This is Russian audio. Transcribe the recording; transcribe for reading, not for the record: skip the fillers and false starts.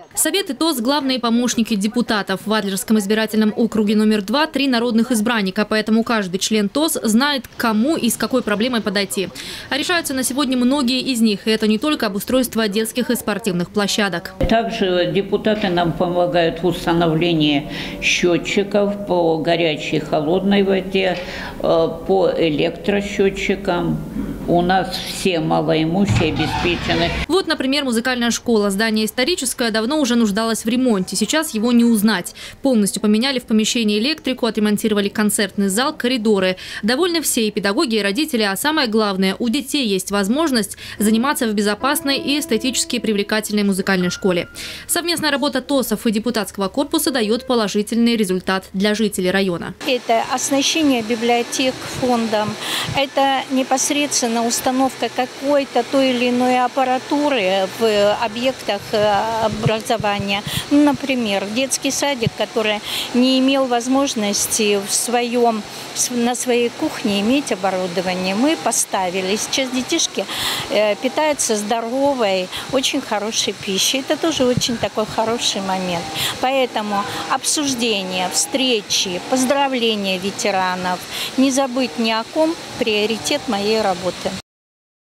Совет и ТОС – главные помощники депутатов. В Адлерском избирательном округе номер 2 3 народных избранника, поэтому каждый член ТОС знает, к кому и с какой проблемой подойти. А решаются на сегодня многие из них. И это не только обустройство детских и спортивных площадок. Также депутаты нам помогают в установлении счетчиков по горячей и холодной воде, по электросчетчикам. У нас все малоимущие обеспечены. Вот, например, музыкальная школа. Здание историческое, давно уже нуждалось в ремонте. Сейчас его не узнать. Полностью поменяли в помещении электрику, отремонтировали концертный зал, коридоры. Довольны все, и педагоги, и родители. А самое главное, у детей есть возможность заниматься в безопасной и эстетически привлекательной музыкальной школе. Совместная работа ТОСов и депутатского корпуса дает положительный результат для жителей района. Это оснащение библиотек фондом, это непосредственно установка какой-то той или иной аппаратуры в объектах образования. Например, детский садик, который не имел возможности на своей кухне иметь оборудование, мы поставили. Сейчас детишки питаются здоровой, очень хорошей пищей. Это тоже очень такой хороший момент. Поэтому обсуждение, встречи, поздравления ветеранов, не забыть ни о ком — приоритет моей работы.